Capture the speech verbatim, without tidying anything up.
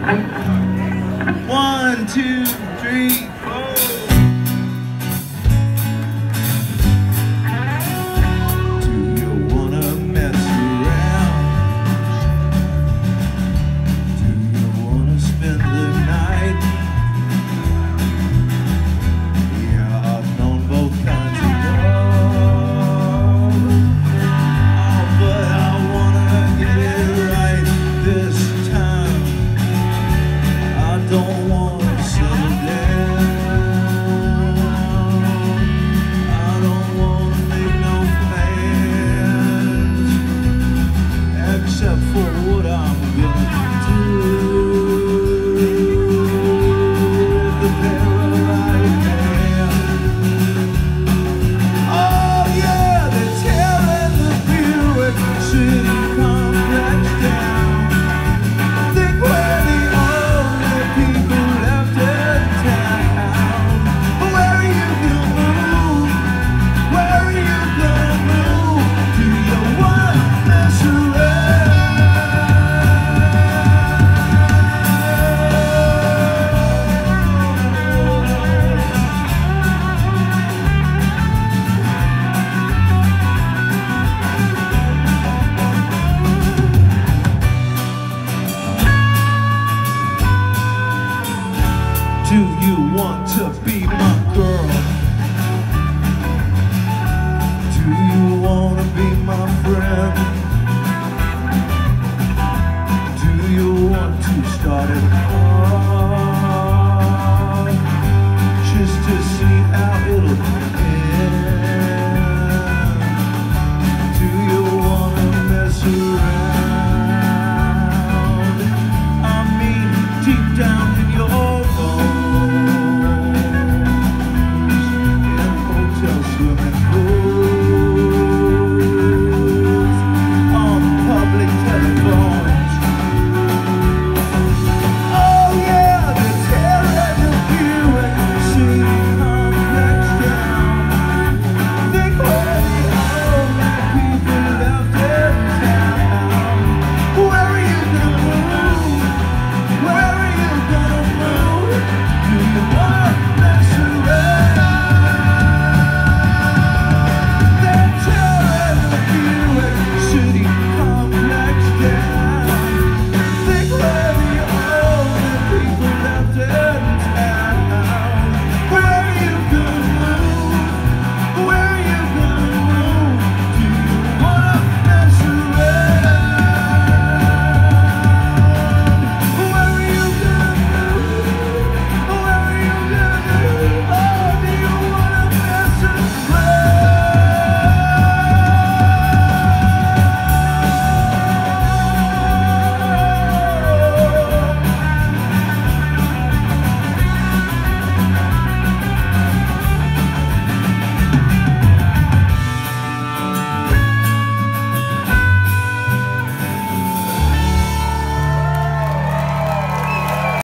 One, two, three, four. Do you wanna mess around? Do you wanna spend the night? Yeah, I've known both kinds of love. Oh, but I wanna get it right this time. I don't want to settle down. I don't want to make no plans, except for what I'm gonna do with the paralyzed man. Oh yeah, they're tearing the Buick City complex down. Think we're the only people left in town. Where are you gonna move? Where are you gonna move? Do you want to mess around? Do you want to be my girl? Do you want to be my friend? Do you want to start it all?